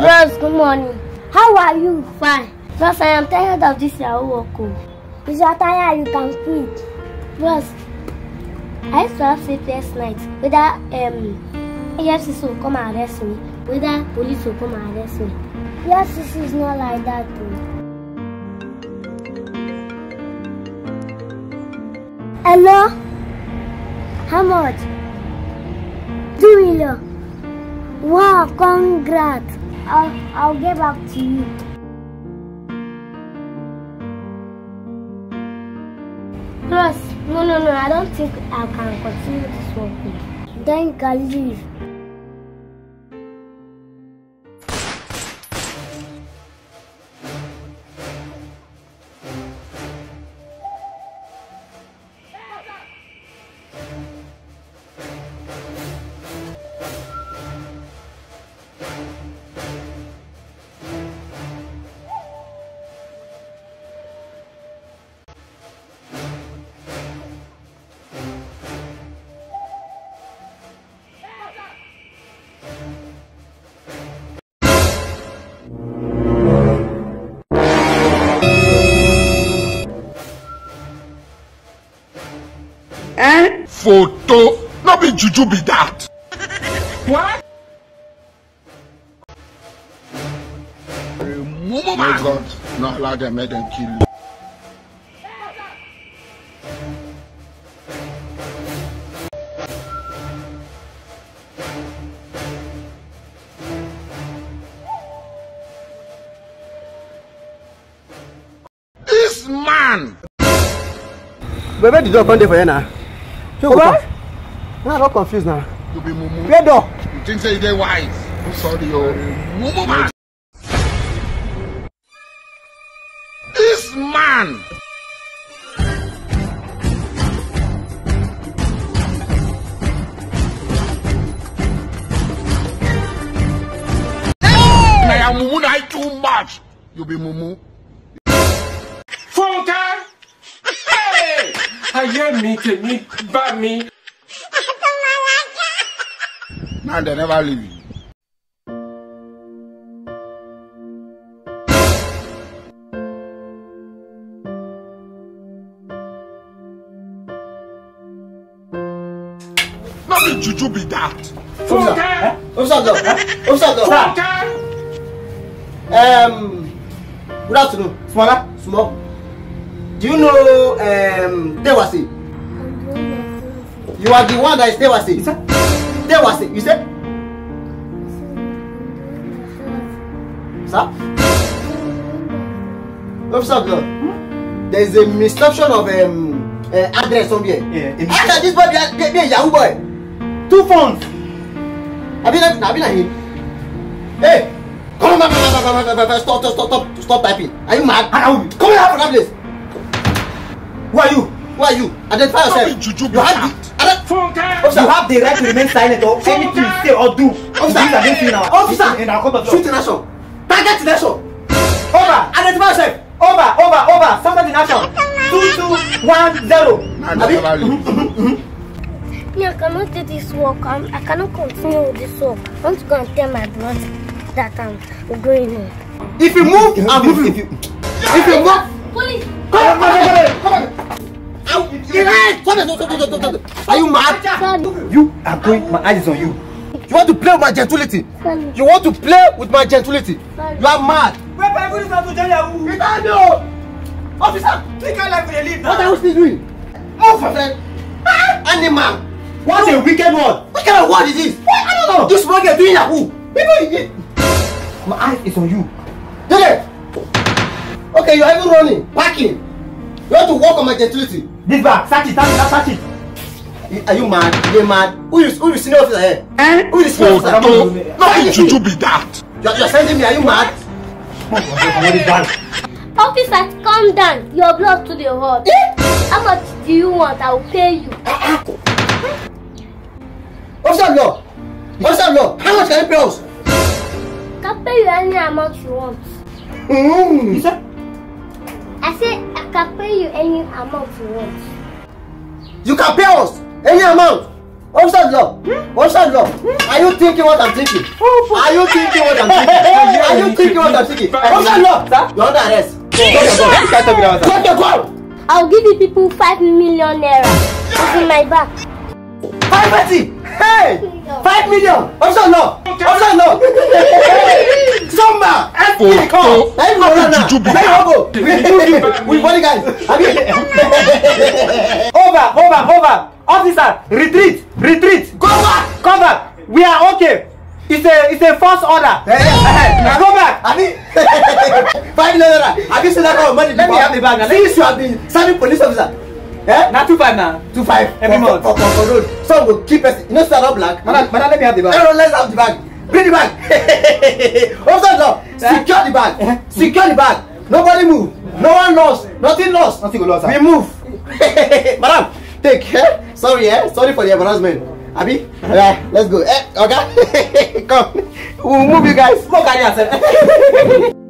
Bros, good morning. How are you? Fine. Bros, I am tired of this yahoo work. If you are tired, you can quit. Bros, I used to have sleepless nights. Whether EFCC will come and arrest me, whether police will come and arrest me. EFCC is not like that too. Hello? How much? 2 million. Wow, congrats. I'll get back to you. Plus, no, I don't think I can continue this work. Then you can leave. Photo, not be juju be that. What? Remove my God, not allow them, make them kill you. This man. Where did you come there for you now? What? I'm not confused now. You be mumu. Where do? You think say they wise? I'm sorry, yo. Mumu man. This man. I am mumu not too much. You be mumu. Funke! Hey! I hear me, bad me. Now they never leave you. Not be juju be that. Funke! Funke! Good afternoon. Small. Do you know Dewasi? You are the one that is Dewasi. Dewasi, you said? Sir? Officer Blood, there is a misconception of address somewhere. How can this boy be a yahoo boy? 2 phones. Have you not him? Hey! Come on, stop typing. Are you mad? Come here for that place. Who are you? Identify yourself. You have the right to remain silent or anything you say or do. Officer, shoot in action. Target in action. Over. Identify yourself. Over. Somebody in action. 2210. Me, I cannot do this work. I cannot continue with this work. I want to go and tell my brother that I'm going home. If you move, I'll move you. If you move, police. Come on. Are you mad? You are going. My eyes is on you. You want to play with my gentility? You want to play with my gentility? You are mad. Officer, what are you still doing? Move, my friend. Animal. What a wicked word. What kind of word is this? I don't know. This man is doing yahoo. My eyes is on you. Okay, you are even running, parking. You want to walk on my gentility. This back, search it. Are you mad? You're mad. Who is the senior officer here? Who is the senior officer? Not juju be that. You're sending me. Are you mad? Officer, calm down. Your blood to the heart. How much do you want? I will pay you. Officer Law, how much can you pay us? I can pay you any amount you want. You said? I said I can pay you any amount you want. You can pay us any amount. Officer law. Officer law. Are you thinking what I'm thinking? Are you thinking what I'm thinking? Are you thinking what I'm thinking? Officer law. Sir, you're under arrest. Drop your gun. I'll give you people 5 million naira. It's in my bag. 530. Hey, 5 million. Officer law. Officer law. Summer. Come. Let me go. We bodyguards. Over. Officer, retreat. Go back. We are okay. It's a false order. Go back. 5 million. Have you seen that kind of money? Let me have the bag. Since you have been serving police officer. Now 2.5 now. 2.5 every month. For road. Some will keep us. You know, stand up black. Madam, let me have the bag. No, let's have the bag. Bring the bag. Officer, no. Secure the bag. Secure the bag. Nobody move. No one lost. Nothing lost. Nothing lost. We move. Madam, take care. Sorry, sorry for the embarrassment. Abi, let's go. Okay, come. We'll move you guys. Go carry yourself.